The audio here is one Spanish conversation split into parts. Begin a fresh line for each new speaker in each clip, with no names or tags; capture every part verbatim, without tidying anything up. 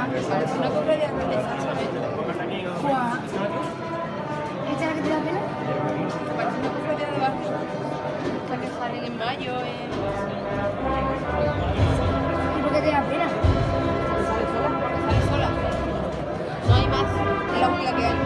Parece una cofradía exactamente.
¿Cuál? ¿Esta es la que te da pena?
Parece una cofradía de barrio. La que salen en mayo. Eh.
¿Y por qué te da pena?
Sale sola, porque sale sola. No hay más, es la única que hay.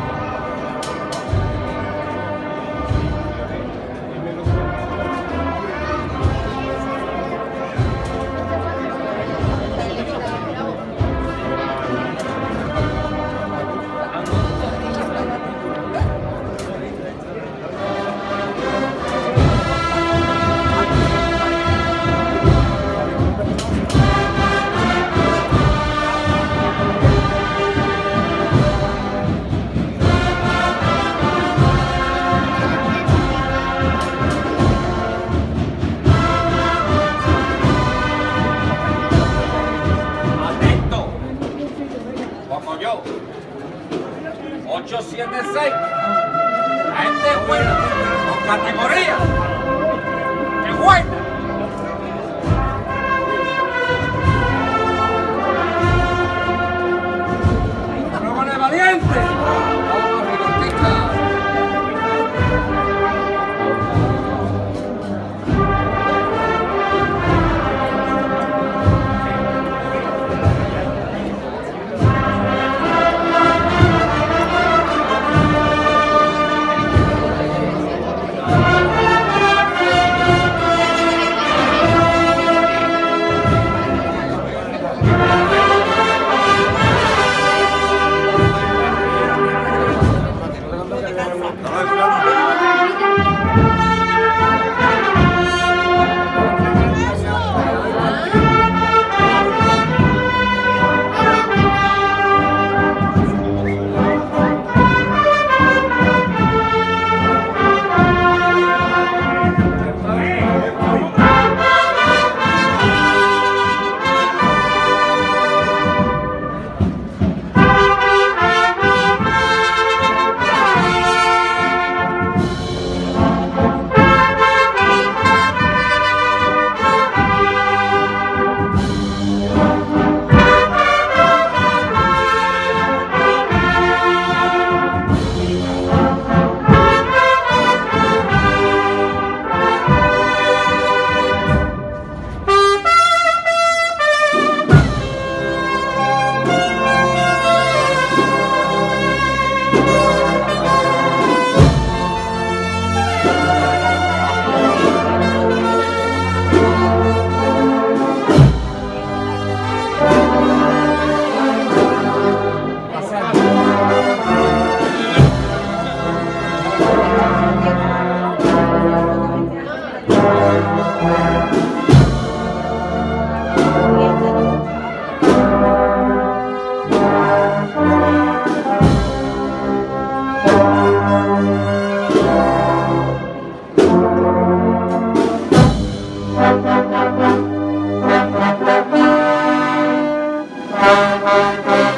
ocho siete seis. Gente buena, con categoría. ¡Qué buena! ¡Prueba de valiente! ¡Vamos, recortista!
Thank you.